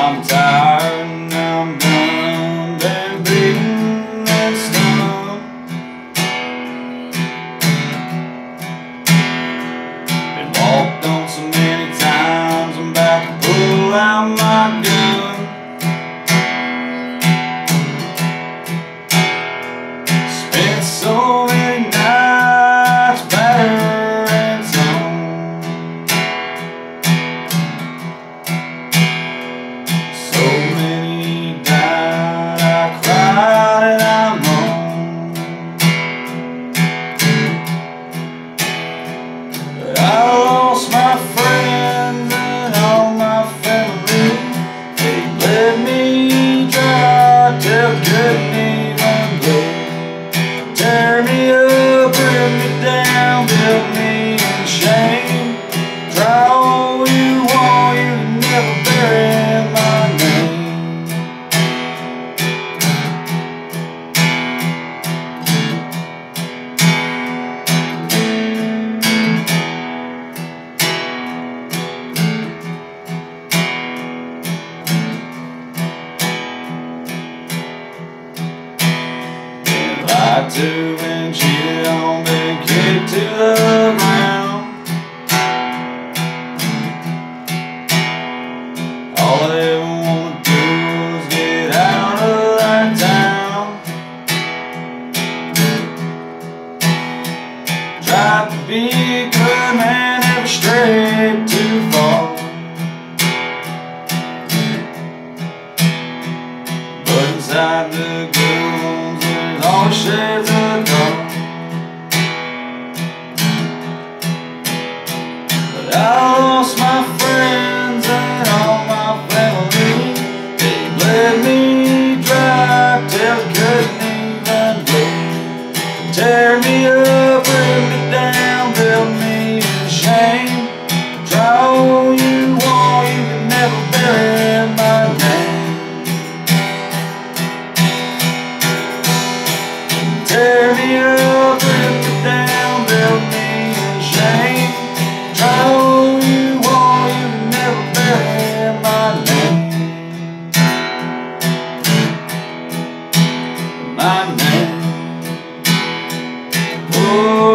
I'm tired and I'm done, been beaten and stung. Been walked on so many times, I'm about to pull out my gun. Spent so many nights battered and torn. So many died, I cried and I moaned. But I lost my friends and all my family. They bled me dry till couldn't even bleed. Tear me up, rip me down, build me in shame. Try all you want, you can never bury my name. Lied to and cheated on, been kicked to the ground. All I ever wanna do is get out of that town. Tried to be a good man, never strayed too far. But inside the good ones, there's all shades of dark. But I lost my friends and all my family. They bled me dry till couldn't even bleed. Tear me up, rip me down, build me in shame. Try all you want, you can never bury my name. Tear me up, rip me down, build me in shame. Try all you want, you can never bury my name. My name. Oh.